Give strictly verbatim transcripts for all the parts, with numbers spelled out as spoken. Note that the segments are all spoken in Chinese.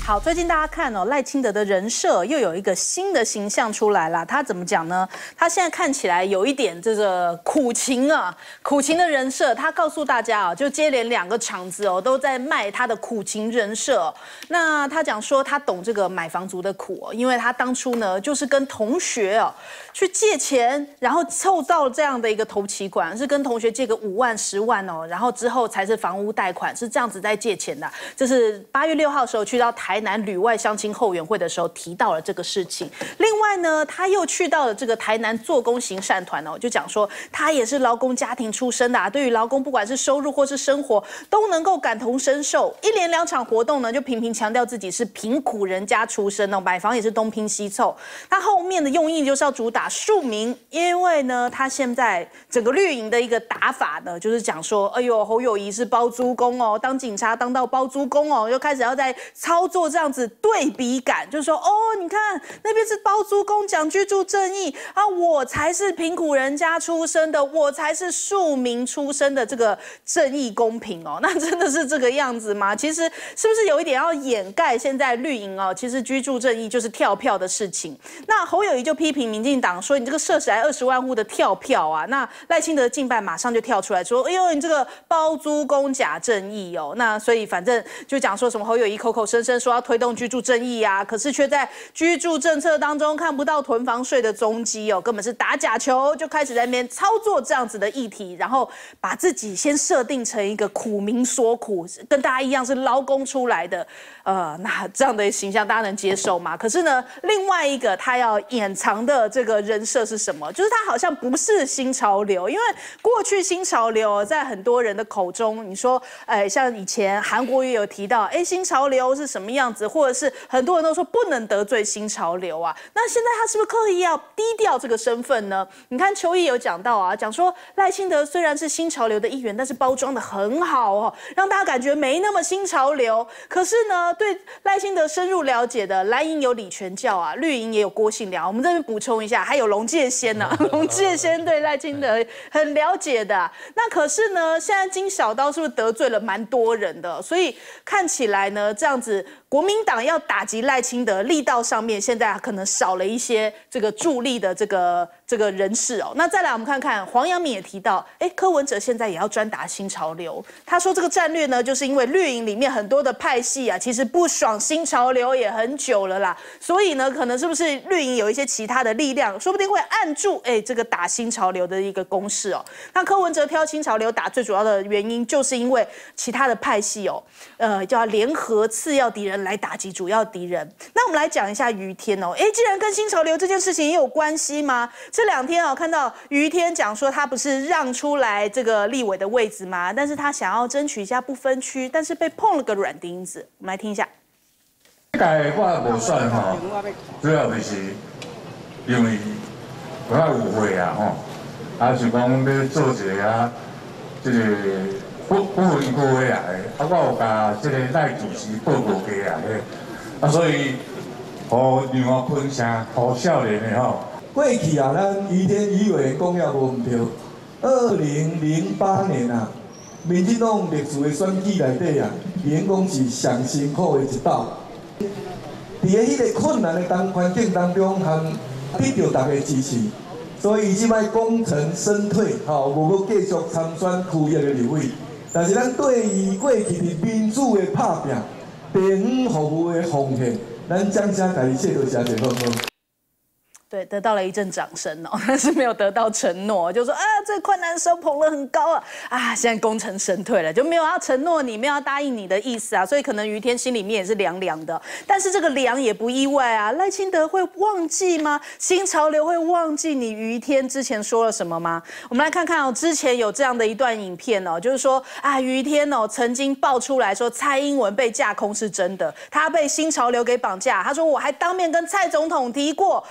好，最近大家看哦，赖清德的人设又有一个新的形象出来了。他怎么讲呢？他现在看起来有一点这个苦情啊，苦情的人设。他告诉大家啊，就接连两个场子哦，都在卖他的苦情人设、哦。那他讲说他懂这个买房族的苦哦，因为他当初呢就是跟同学哦去借钱，然后凑到这样的一个头期款，是跟同学借个五万、十万哦，然后之后才是房屋贷款，是这样子在借钱的。这是八月六号的时候去到台南旅外相亲后援会的时候提到了这个事情。另外呢，他又去到了这个台南做工行善团哦，就讲说他也是劳工家庭出身的、啊，对于劳工不管是收入或是生活都能够感同身受。一连两场活动呢，就频频强调自己是贫苦人家出身哦，买房也是东拼西凑。他后面的用意就是要主打庶民，因为呢，他现在整个绿营的一个打法呢，就是讲说，哎呦，侯友宜是包租公哦，当警察当到包租公哦，又开始要在操作这样子对比感，就是说，哦，你看那边是包租公讲居住正义啊，我才是贫苦人家出身的，我才是庶民出身的这个正义公平哦，那真的是这个样子吗？其实是不是有一点要掩盖现在绿营哦，其实居住正义就是跳票的事情。那侯友宜就批评民进党说，你这个设起来二十万户的跳票啊，那赖清德敬拜马上就跳出来说，哎呦，你这个包租公假正义哦，那所以反正就讲说什么侯友宜口口声声说要推动居住正义啊，可是却在居住政策当中看不到囤房税的踪迹哦，根本是打假球，就开始在那边操作这样子的议题，然后把自己先设定成一个苦民所苦，跟大家一样是劳工出来的，呃，那这样的形象大家能接受吗？可是呢，另外一个他要掩藏的这个人设是什么？就是他好像不是新潮流，因为过去新潮流在很多人的口中，你说，哎，像以前韩国也有提到，哎，新潮流是什么样子，或者是很多人都说不能得罪新潮流啊。那现在他是不是刻意要低调这个身份呢？你看邱毅有讲到啊，讲说赖清德虽然是新潮流的一员，但是包装的很好哦，让大家感觉没那么新潮流。可是呢，对赖清德深入了解的，蓝营有李全教啊，绿营也有郭信良。我们这边补充一下，还有龙介先呢、啊，龙介先对赖清德很了解的、啊。那可是呢，现在金小刀是不是得罪了蛮多人的？所以看起来呢，这样子国民党要打击赖清德力道上面，现在可能少了一些这个助力的这个这个人士哦。那再来我们看看黄阳明也提到，哎，柯文哲现在也要专打新潮流。他说这个战略呢，就是因为绿营里面很多的派系啊，其实不爽新潮流也很久了啦，所以呢，可能是不是绿营有一些其他的力量，说不定会按住哎这个打新潮流的一个攻势哦。那柯文哲挑新潮流打，最主要的原因就是因为其他的派系哦，呃，就要联合次要敌人来打击主要敌人。那我们来讲一下于天哦，哎，既然跟新潮流这件事情也有关系吗？这两天啊、哦，看到于天讲说他不是让出来这个立委的位置吗？但是他想要争取一下不分区，但是被碰了个软钉子。我们来听一下。 这届我无选吼，主要就是因为我有误会啊吼，啊是讲要做一个啊，这个不不分区的啊，啊我有甲这个赖主席报告过啊，啊所以互另外分声，互少年的吼。 过去啊，咱于天于委讲了无毋对。二零零八年啊，民进党历史的选举内底啊，员讲是上辛苦的一道。伫个迄个困难的当环境当中，含得到大家支持，所以即摆功成身退，吼，无搁继续参选区域的立委。但是咱对于过去伫民主的拍拼、地方服务的奉献，咱掌声家己谢多谢谢好好。 对，得到了一阵掌声哦，但是没有得到承诺，就说啊，最困难的时候捧得很高啊，啊，现在功成身退了，就没有要承诺你，没有要答应你的意思啊，所以可能于天心里面也是凉凉的，但是这个凉也不意外啊，赖清德会忘记吗？新潮流会忘记你于天之前说了什么吗？我们来看看哦，之前有这样的一段影片哦，就是说啊，于天哦曾经爆出来说蔡英文被架空是真的，他被新潮流给绑架，他说我还当面跟蔡总统提过，你根本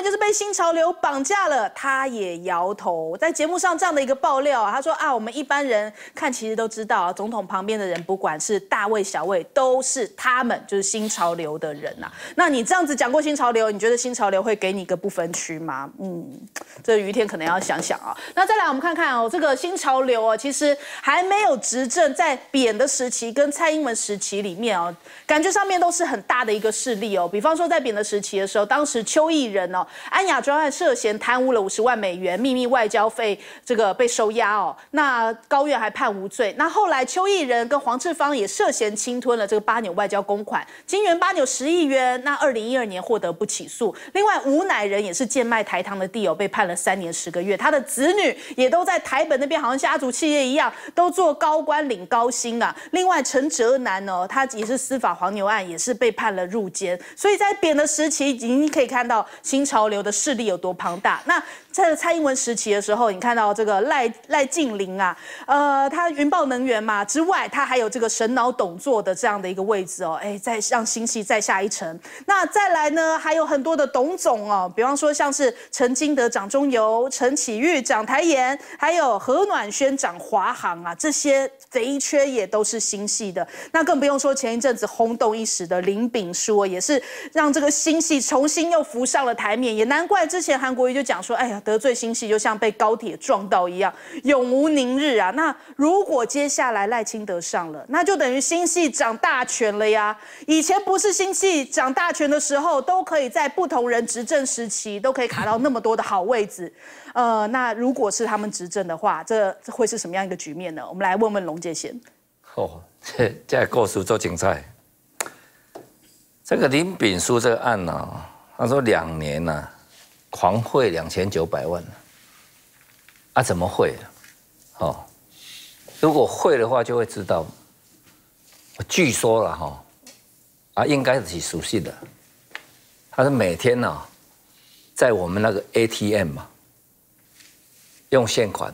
本就是被新潮流绑架了。他也摇头，在节目上这样的一个爆料啊，他说啊，我们一般人看其实都知道，总统旁边的人不管是大卫小卫，都是他们就是新潮流的人呐、啊。那你这样子讲过新潮流，你觉得新潮流会给你一个不分区吗？嗯，这于天可能要想想啊。那再来我们看看哦，这个新潮流啊，其实还没有执政，在扁的时期跟蔡英文时期里面哦，感觉上面都是很大的一个势力哦。比方说在扁的时期的时候，当时邱毅人哦，安雅专案涉嫌贪污了五十万美元，秘密外交费这个被收押哦，那高院还判无罪。那后来邱毅人跟黄志芳也涉嫌侵吞了这个八纽外交公款，金元八纽十亿元，那二零一二年获得不起诉。另外吴乃仁也是贱卖台糖的地友，被判了三年十个月，他的子女也都在台本那边，好像家族企业一样，都做高官领高薪啊。另外陈哲南呢，他也是司法黄牛案，也是被判了入监。所以在扁的时期，已经可以看到新潮流的势力有多庞大。那在蔡英文时期的时候，你看到这个赖赖静玲啊，呃，他云豹能源嘛之外，他还有这个神脑董座的这样的一个位置哦，哎，再让新系再下一层。那再来呢，还有很多的董总哦，比方说像是陈金德掌中油、陈启玉掌台盐，还有何暖轩掌华航啊，这些肥缺也都是新系的。那更不用说前一阵子轰动一时的林炳书，也是让这个新系重新又浮上了台面。也难怪之前韩国瑜就讲说，哎呀，得罪新系就像被高铁撞到一样，永无宁日啊。那如果接下来赖清德上了，那就等于新系掌大权了呀。以前不是新系掌大权的时候，都可以在不同人执政时期都可以卡到那么多的好位置。呃，那如果是他们执政的话，这这会是什么样一个局面呢？我们来问问龙介先。 哦，这这故事做精彩。这个林炳书这个案呢、啊，他说两年呢、啊，狂汇两千九百万，啊，怎么汇啊？哦，如果汇的话，就会知道。据说了哈，啊，应该是属实的。他是每天呢、啊，在我们那个 A T M 嘛，用现款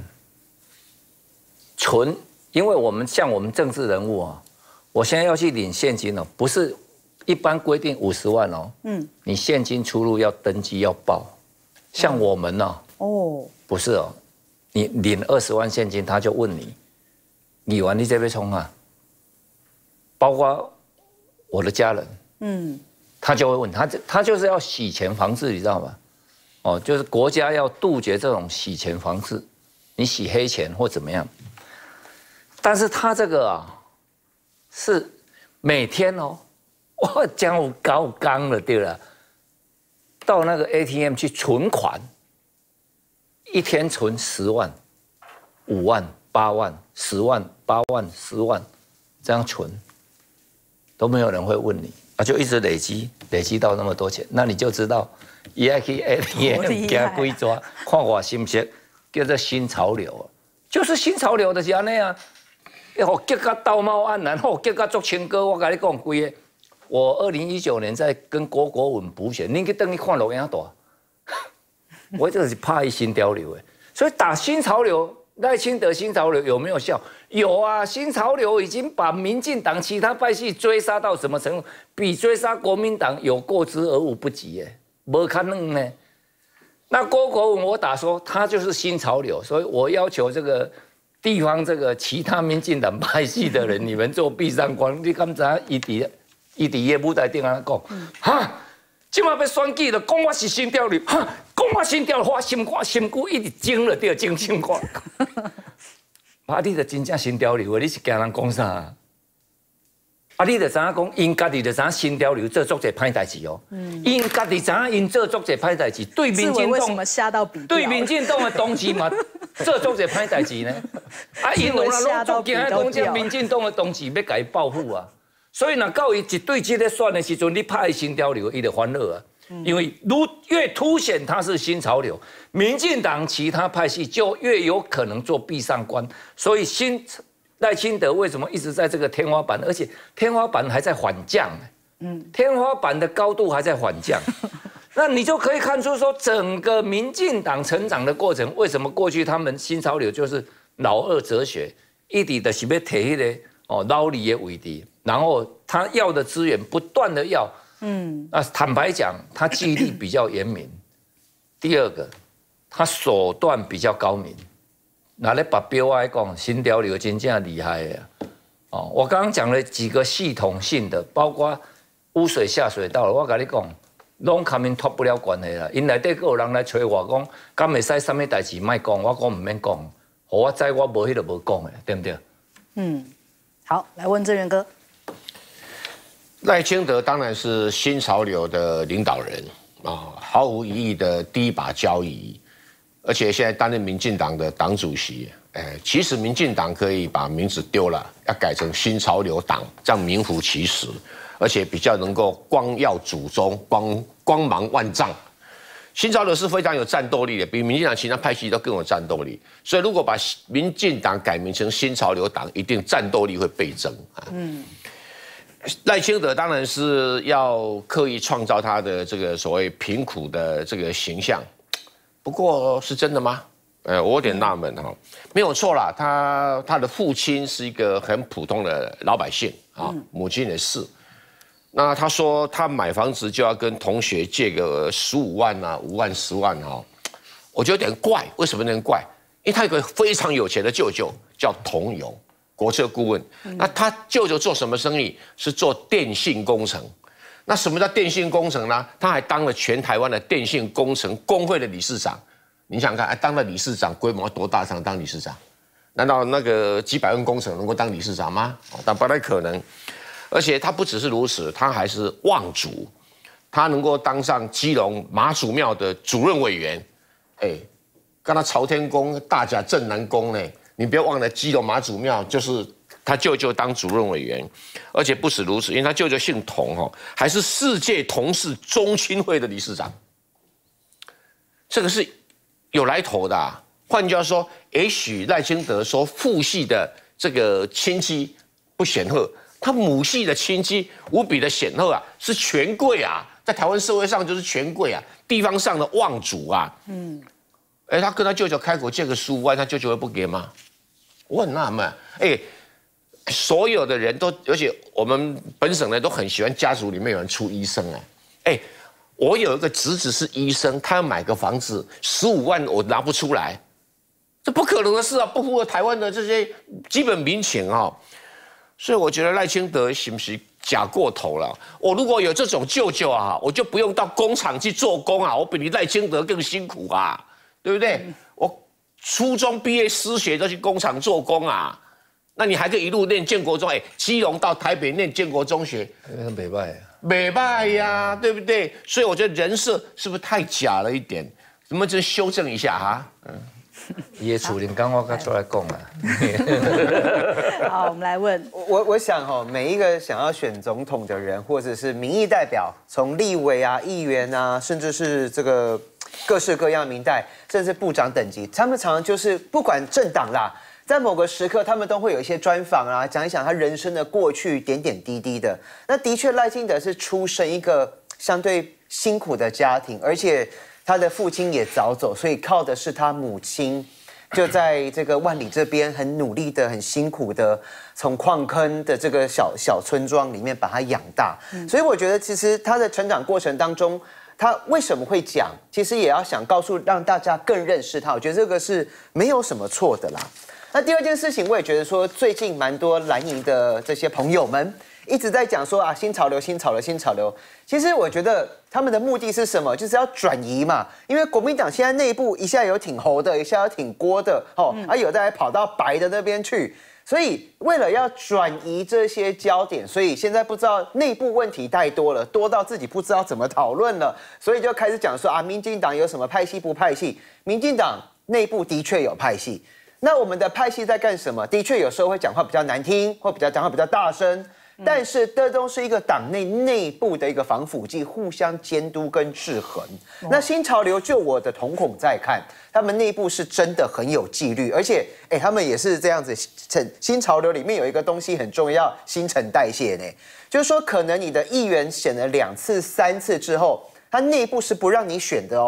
存，因为我们像我们政治人物啊，我现在要去领现金哦，不是一般规定五十万哦，嗯，你现金出入要登记要报，像我们呢、啊，哦，不是哦，你领二十万现金，他就问你，你完你这边冲啊？包括我的家人，嗯，他就会问他，他就是要洗钱防治，你知道吗？哦，就是国家要杜绝这种洗钱防治，你洗黑钱或怎么样。但是他这个啊，是每天哦，我讲我高纲了对了，到那个 A T M 去存款，一天存十万、五万、八万、十万、八万、十万，这样存。都没有人会问你啊，就一直累积，累积到那么多钱，那你就知道，伊爱去 A T M 加规抓，看我信不信，叫做新潮流，就是新潮流就是安尼啊。哦，结个道貌岸然，哦，结个做情歌，我跟你讲规个，我二零一九年在跟郭国文补选，你去等你看录影带，我这是怕一新潮流的，所以打新潮流。赖清德新潮流有没有效？有啊，新潮流已经把民进党其他派系追杀到什么程度？比追杀国民党有过之而无不及耶，没可能呢。那郭国文我打说他就是新潮流，所以我要求这个地方这个其他民进党派系的人，你们做闭上光，你敢知伊伫伊伫业务台顶安讲，哈，今晚要选举了，讲我是新潮流，哈。讲我心跳，我心肝心骨一直惊了，对，惊心肝。啊，你就真正新潮流的，你是惊人讲啥？啊，你就知影讲，因家己就知影新潮流做足侪歹代志哦。嗯。因家己知影因做足侪歹代志，对民进党，对民进党的同志嘛，做足侪歹代志呢。啊，因有人拢做惊讲，这民进党的同志要甲伊报复啊。所以若到伊一对这个选的时阵，你拍新潮流，伊就欢乐啊。因为如越凸显它是新潮流，民进党其他派系就越有可能做壁上观。所以新赖清德为什么一直在这个天花板，而且天花板还在缓降？嗯，天花板的高度还在缓降。那你就可以看出说，整个民进党成长的过程，为什么过去他们新潮流就是老二哲学，一直的是要摕迄个哦老二的位置，然后他要的资源不断的要。嗯，啊，坦白讲，他纪律比较严明， 第二个，他手段比较高明。拿来把标来讲，新潮流真正厉害的哦。我刚刚讲了几个系统性的，包括污水下水道，我跟你讲，拢卡面脱不了关系啦。因内底有人来找我讲，敢会使什么代志莫讲，我讲唔免讲，互我知我无迄个无讲的，对不对？嗯， 好，来问郑源哥。 赖清德当然是新潮流的领导人啊，毫无疑义的第一把交椅。而且现在担任民进党的党主席，哎，其实民进党可以把名字丢了，要改成新潮流党，这样名副其实，而且比较能够光耀祖宗，光光芒万丈。新潮流是非常有战斗力的，比民进党其他派系都更有战斗力。所以如果把民进党改名成新潮流党，一定战斗力会倍增啊。嗯，赖清德当然是要刻意创造他的这个所谓贫苦的这个形象。不过是真的吗？呃，我有点纳闷哈，没有错啦，他他的父亲是一个很普通的老百姓啊，母亲也是。那他说他买房子就要跟同学借个十五万啊，五万、十万哈，我觉得有点怪。为什么有点怪？因为他有个非常有钱的舅舅叫童游，国策顾问。那他舅舅做什么生意？是做电信工程。那什么叫电信工程呢？他还当了全台湾的电信工程工会的理事长。你想想看，当了理事长，规模多大才能当理事长？难道那个几百万工程能够当理事长吗？但不太可能。而且他不只是如此，他还是望族，他能够当上基隆妈祖庙的主任委员。哎，跟他朝天宫、大甲镇南宫呢，你不要忘了，基隆妈祖庙就是他舅舅当主任委员，而且不止如此，因为他舅舅姓童哦，还是世界童氏中青会的理事长。这个是有来头的啊。换句话说，也许赖清德说父系的这个亲戚不显赫，他母系的亲戚无比的显赫啊，是权贵啊，在台湾社会上就是权贵啊，地方上的望族啊。嗯，哎，他跟他舅舅开口借个十五万，他舅舅会不给吗？我很纳闷，哎。所有的人都，而且我们本省人都很喜欢家族里面有人出医生哎，哎，我有一个侄子是医生，他要买个房子，十五万我拿不出来，这不可能的事啊，不符合台湾的这些基本民情啊、哦。所以我觉得赖清德是不是假过头了？我如果有这种舅舅啊，我就不用到工厂去做工啊，我比你赖清德更辛苦啊，对不对？我初中毕业失学都去工厂做工啊。那你还可以一路念建国中，哎，基隆到台北念建国中学， 美败啊， 美败呀，对不对？所以我觉得人设是不是太假了一点？能不能修正一下哈？嗯， 也处理刚我刚出来讲啊。 好，我们来问我，我想哈、哦，每一个想要选总统的人，或者是民意代表，从立委啊、议员啊，甚至是这个各式各样民代，甚至部长等级，他们常常就是不管政党啦。在某个时刻，他们都会有一些专访啊，讲一讲他人生的过去点点滴滴的。那的确，赖清德是出身一个相对辛苦的家庭，而且他的父亲也早走，所以靠的是他母亲，就在这个万里这边很努力的、很辛苦的，从矿坑的这个小小村庄里面把他养大。嗯、所以我觉得，其实他的成长过程当中，他为什么会讲，其实也要想告诉让大家更认识他。我觉得这个是没有什么错的啦。那第二件事情，我也觉得说，最近蛮多蓝营的这些朋友们一直在讲说啊，新潮流、新潮流、新潮流。其实我觉得他们的目的是什么？就是要转移嘛。因为国民党现在内部一下有挺侯的，一下有挺郭的，哦，啊，有的还跑到白的那边去。所以为了要转移这些焦点，所以现在不知道内部问题太多了，多到自己不知道怎么讨论了，所以就开始讲说啊，民进党有什么派系不派系？民进党内部的确有派系。那我们的派系在干什么？的确有时候会讲话比较难听，或比较讲话比较大声，但是这都是一个党内内部的一个防腐剂，互相监督跟制衡。哦、那新潮流就我的瞳孔在看，他们内部是真的很有纪律，而且哎，他们也是这样子。新潮流里面有一个东西很重要，新陈代谢呢，就是说可能你的议员选了两次、三次之后，他内部是不让你选的哦。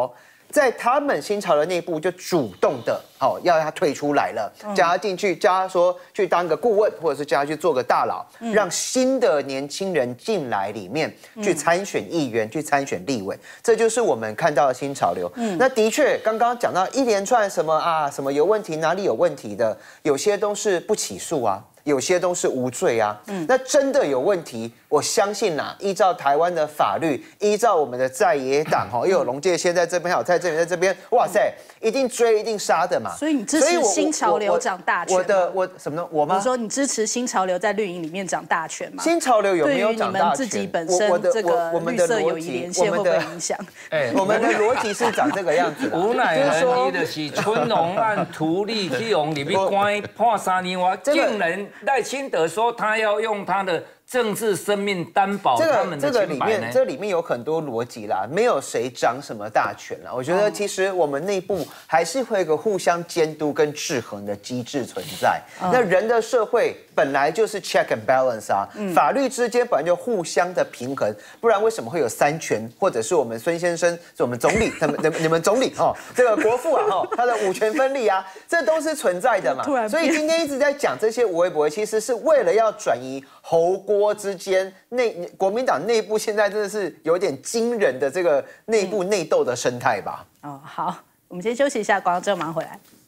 在他们新潮流内部就主动的哦要他退出来了，叫他进去，叫他说去当个顾问，或者是叫他去做个大佬，让新的年轻人进来里面去参选议员，去参选立委，这就是我们看到的新潮流。那的确，刚刚讲到一连串什么啊，什么有问题，哪里有问题的，有些都是不起诉啊。有些都是无罪啊，嗯，那真的有问题，我相信呐、啊，依照台湾的法律，依照我们的在野党哈，又有龙介先在这边，还有蔡正元在这边，哇塞，一定追，一定杀的嘛。 所以你支持新潮流掌大权？ 我的我什么呢？我吗？ 我说你支持新潮流在绿营里面掌大权吗？ 新潮流有没有掌大权？ 对于你们自己本身这个绿色友谊连线会不会影响？ 哎，我们的逻辑是长这个样子。 无奈何，伊就是春龙案图利去用里面关判三年，我竟然赖清德说他要用他的政治生命担保他们的清白呢？这个里面， 这里面有很多逻辑啦，没有谁掌什么大权啦。我觉得其实我们内部还是会有一个互相监督跟制衡的机制存在。那人的社会本来就是 check and balance 啊，法律之间本来就互相的平衡，不然为什么会有三权，或者是我们孙先生，是我们总理，他们你们总理哦，这个国父啊哦，他的五权分立啊，这都是存在的嘛。所以今天一直在讲这些无微不微，其实是为了要转移侯郭之间内国民党内部现在真的是有点惊人的这个内部内斗的生态吧。 哦，好，我们先休息一下，广告之后马上回来。